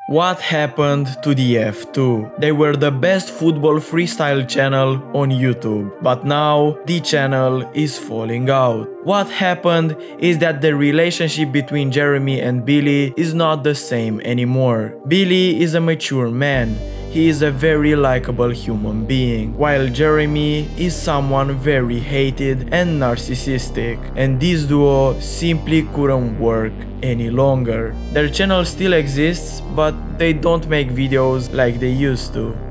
What happened to the F2? They were the best football freestyle channel on YouTube, but now the channel is falling out. What happened is that the relationship between Jeremy and Billy is not the same anymore. Billy is a mature man. He is a very likable human being, while Jeremy is someone very hated and narcissistic, and this duo simply couldn't work any longer. Their channel still exists, but they don't make videos like they used to.